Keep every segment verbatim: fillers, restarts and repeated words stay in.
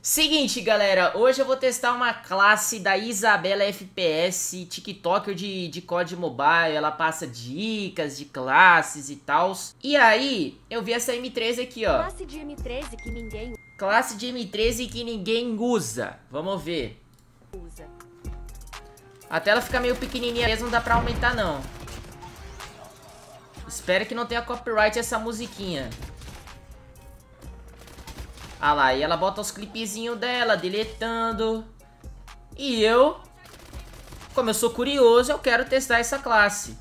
Seguinte, galera, hoje eu vou testar uma classe da Isabela F P S, TikToker de, de C O D Mobile. Ela passa dicas de classes e tals. E aí, eu vi essa M treze aqui, ó. Classe de M treze que ninguém Classe de M treze que ninguém usa. Vamos ver. usa. A tela fica meio pequenininha mesmo, não dá pra aumentar não. Espero que não tenha copyright essa musiquinha. Ah lá, e ela bota os clipezinhos dela, deletando. E eu, como eu sou curioso, eu quero testar essa classe.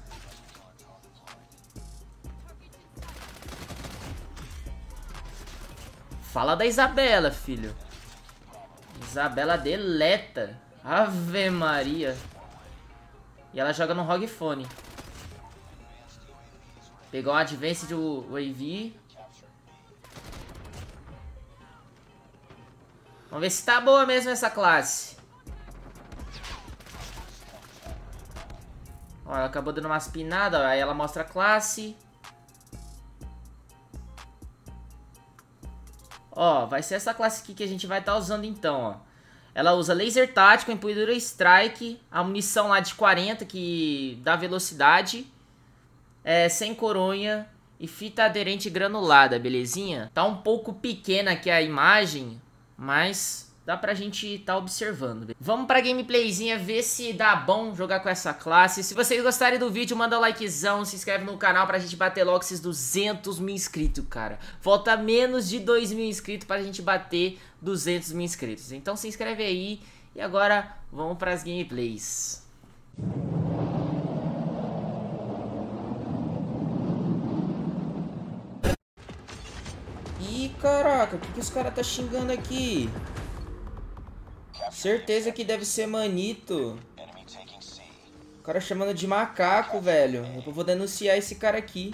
Fala da Isabela, filho. Isabela deleta. Ave Maria. E ela joga no R O G Phone. Pegou um Advanced do A V. Vamos ver se tá boa mesmo essa classe. Ó, ela acabou dando umas pinadas, ó. Aí ela mostra a classe. Ó, vai ser essa classe aqui que a gente vai estar tá usando então, ó. Ela usa laser tático, empunhadura strike, a munição lá de quarenta que dá velocidade, é, sem coronha e fita aderente granulada, belezinha? Tá um pouco pequena aqui a imagem, mas dá pra gente tá observando. Vamos pra gameplayzinha ver se dá bom jogar com essa classe. Se vocês gostarem do vídeo, manda um likezão, se inscreve no canal pra gente bater logo esses duzentos mil inscritos, cara. Falta menos de dois mil inscritos pra gente bater duzentos mil inscritos. Então se inscreve aí e agora vamos pras gameplays. Ih, caraca, o que, que os caras tá xingando aqui? Certeza que deve ser manito. O cara chamando de macaco, velho. Eu vou denunciar esse cara aqui.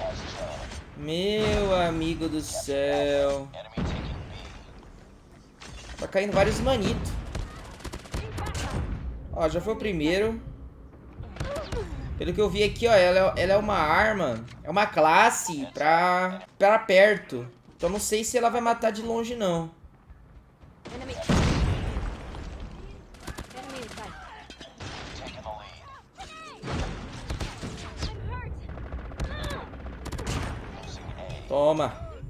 Meu amigo do céu. Tá caindo vários manitos. Ó, já foi o primeiro. Pelo que eu vi aqui, ó, ela, ela é uma arma. É uma classe pra, pra perto. Então não sei se ela vai matar de longe, não. Toma.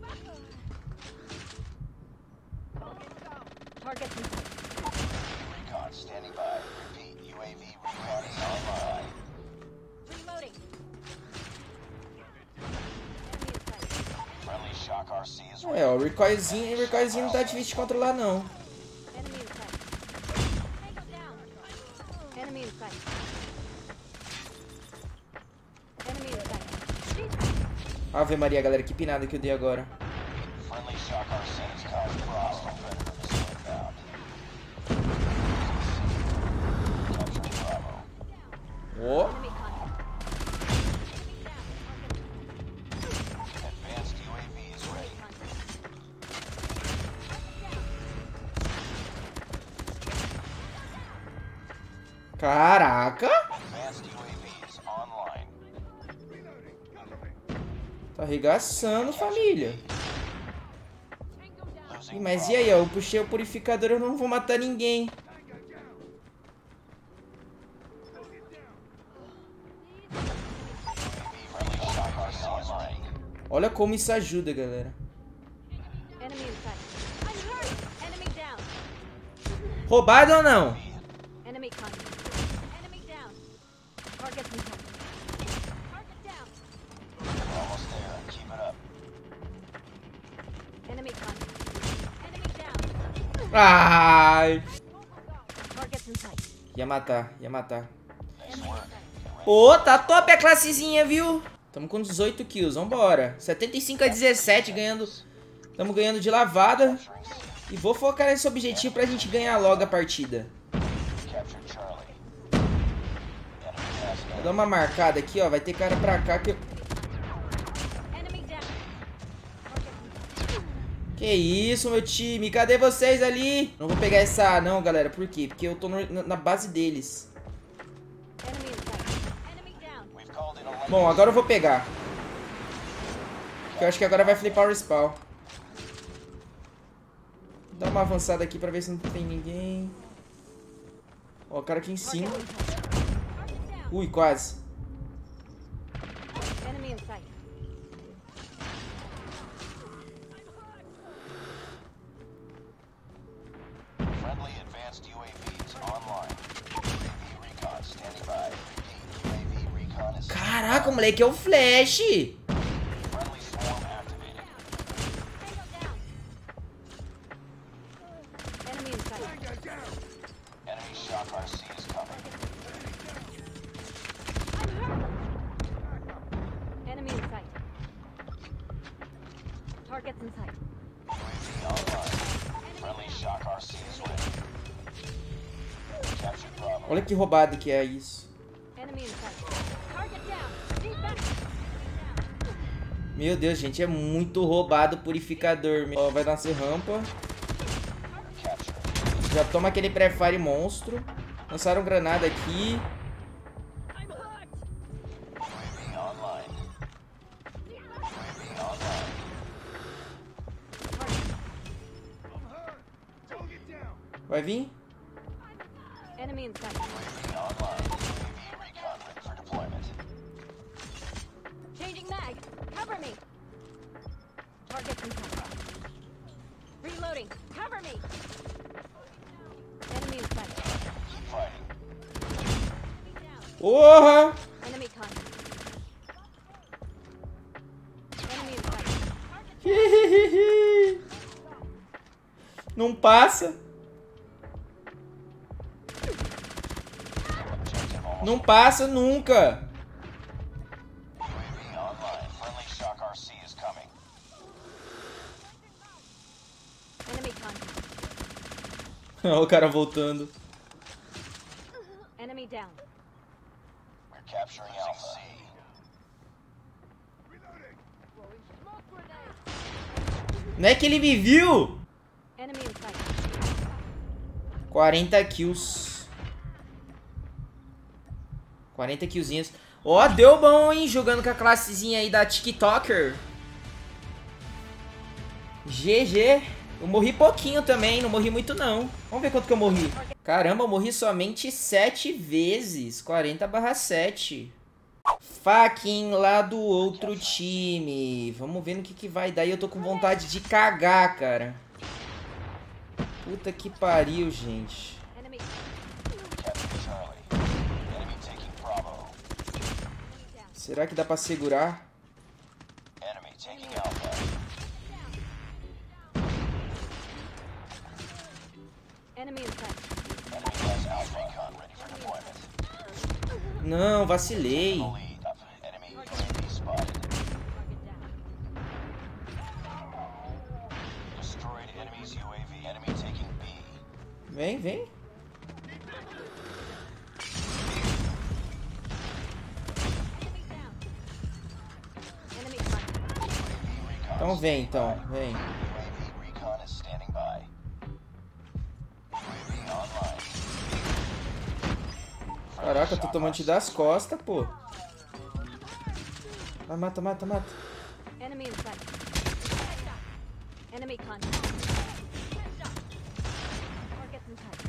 É, ó, o recoilzinho, o recoilzinho não tá difícil de controlar, não. Ave Maria, galera, que pinada que eu dei agora. Ó. Oh. Caraca! Tá arregaçando, família. Ih, mas e aí, ó? Eu puxei o purificador, eu não vou matar ninguém. Olha como isso ajuda, galera. Roubado ou não? Ai! Ia matar, ia matar. Ô, oh, tá top a classezinha, viu? Tamo com dezoito kills, vambora. setenta e cinco a dezessete, ganhando. Tamo ganhando de lavada. E vou focar nesse objetivo pra gente ganhar logo a partida. Vou dar uma marcada aqui, ó. Vai ter cara pra cá que eu... Que isso, meu time? Cadê vocês ali? Não vou pegar essa não, galera. Por quê? Porque eu tô no, na base deles. Bom, agora eu vou pegar. Eu acho que agora vai flipar o respawn. Vou dar uma avançada aqui pra ver se não tem ninguém. Ó, o cara aqui em cima. Ui, quase. Enemy in sight. Friendly advanced U A Vs online. U A V recon standing by. U A V recon is Caraca, o moleque é o Flash. friendly swarm activated. Enemy in sight. Enemy shock R C is coming. Enemy in sight. Targets in sight. U A V online. Friendly shock R C is ready. Capture Bravo. Olha que roubado que é isso. Enemy in sight. Target down. Defense. Meu Deus, gente, é muito roubado o purificador. Ó, vai nascer rampa. Capture. Já toma aquele pré-fire monstro. Lançaram granada aqui. U A V online. U A V online. Vai vir? Enemy in sight. U A V online. U A V recon ready for deployment. Changing mag. Cover me. Targets in sight. Reloading. Cover me. Enemy in sight. Keep fighting. Porra! Enemy contact. Enemy in sight. Não passa. Objective almost. Não passa nunca. U A V online. Friendly shock R C is coming. Enemy contact. Olha o cara voltando. Enemy down. We're capturing Alpha. Não é que ele me viu? Enemy in sight. quarenta kills. quarenta killzinhos. Ó, deu bom, hein? Jogando com a classezinha aí da TikToker. G G. Eu morri pouquinho também, não morri muito não. Vamos ver quanto que eu morri. Caramba, eu morri somente sete vezes. quarenta barra sete. Fucking lá do outro time. Vamos ver no que que vai dar. Eu tô com vontade de cagar, cara. Puta que pariu, gente. Enemy. Capture Charlie. Enemy taking Bravo. Será que dá pra segurar? Enemy taking Alpha. Enemy in sight. Enemy has Alpha recon ready for deployment. Não, vacilei. The lead. Enemy U A V spotted. Target down. Destroyed enemy's U A V. Enemy taking B. Vem, vem. Enemy down. Enemy contact. U A V recon. Então vem, então. Vem. U A V recon is standing by. U A V online. Caraca, eu tô tomando te das costas, pô. Vai, mata, mata, mata. Enemy in sight. Enemy contact. Targets in sight.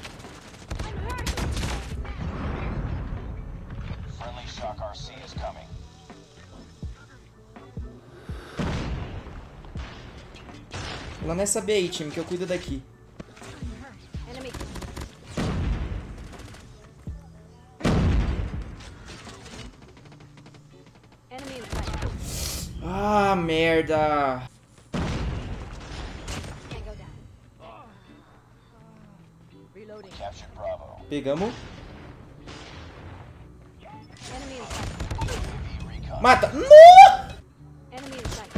Friendly shock R C is coming. Lá nessa B aí, time, que eu cuido daqui. Enemy. Enemy in sight. Ah, merda. Tango down. Reloading. Captured Bravo. Pegamos. Enemy in sight. U A V recon. Mata. No! Enemy in sight.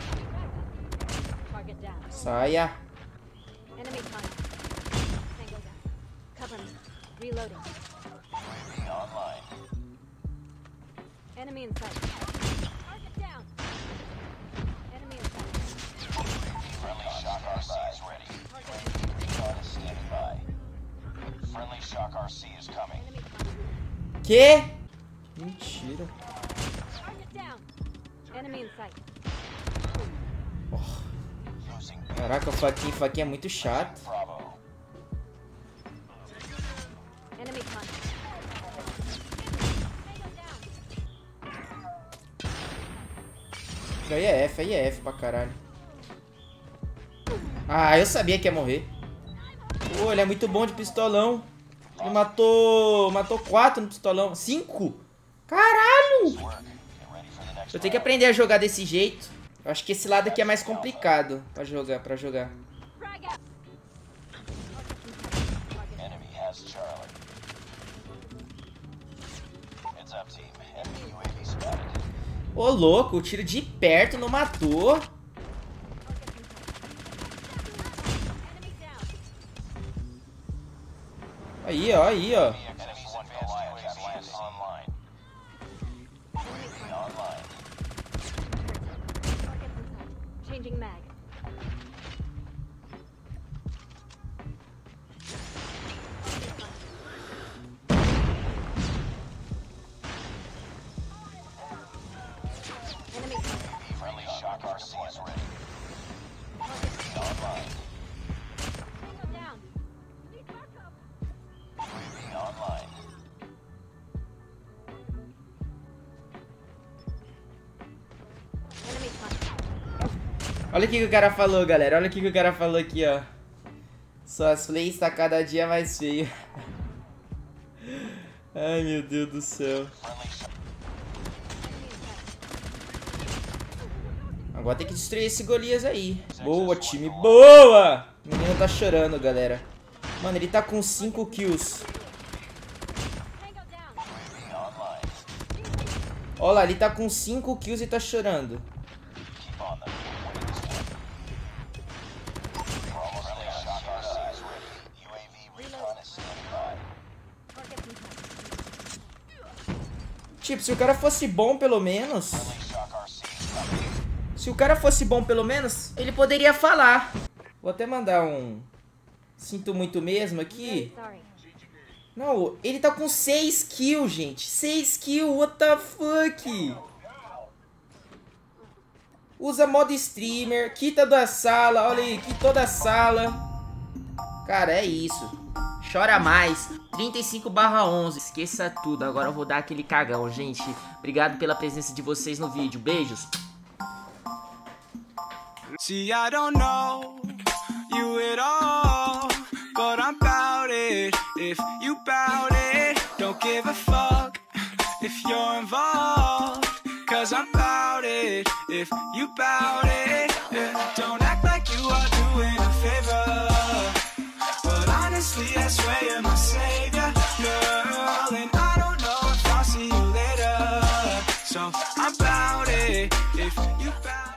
Target down. Saia. Enemy contact. Tango down. Cover me. Reloading. U A V online. Enemy in sight. Target down. Enemy in sight. Friendly shock R C is ready. U A V recon is standing by. Friendly shock R C is coming. Enemy contact. Que? Mentira. Target down. Enemy in sight. Losing B. Caraca, o faquinha, faquinha é muito chato. Bravo. Enemy contact. Aí é F, aí é F pra caralho. Ah, eu sabia que ia morrer. Pô, ele é muito bom de pistolão. Ele matou... Matou quatro no pistolão. Cinco? Caralho! Eu tenho que aprender a jogar desse jeito. Eu acho que esse lado aqui é mais complicado pra jogar, pra jogar. Frag out. Enemy has Charlie. Heads up, team. Enemy U A V spotted. Ô, louco, o tiro de perto não matou. Enemy down. Aí, ó, aí, ó. Enemy advanced U A V online. Online. Changing mag. Enemy contact. Friendly shock R C is ready. Online. Tango down. Need backup. U A V online. Enemy contact. Olha o que, que o cara falou, galera. Olha o que, que o cara falou aqui, ó. Suas plays tá cada dia mais feio. Ai, meu Deus do céu. Agora tem que destruir esse Golias aí. Boa, time. Boa! O menino tá chorando, galera. Mano, ele tá com cinco kills. Tango down. Online. Olha lá, ele tá com cinco kills e tá chorando. Keep on them. Winning this one. We're almost there. Shock R C is ready. U A V recon is standing by. Target contact. Tipo, se o cara fosse bom pelo menos... Friendly shock R C is coming. Se o cara fosse bom pelo menos, ele poderia falar. Vou até mandar um... Sinto muito mesmo aqui. Sorry. Não, ele tá com seis kills, gente. seis kills, what the fuck? Usa modo streamer, quita da sala, olha aí, quita da sala. Cara, é isso. Chora mais. trinta e cinco barra onze. Esqueça tudo, agora eu vou dar aquele cagão, gente. Obrigado pela presença de vocês no vídeo. Beijos. See, I don't know you at all, but I'm bout it. If you bout it, don't give a fuck if you're involved, cause I'm bout it. If you bout it, yeah. Don't act like you are doing a favor, but honestly, I swear you're my savior, girl. And I don't know if I'll see you later, so I'm bout it. If you bout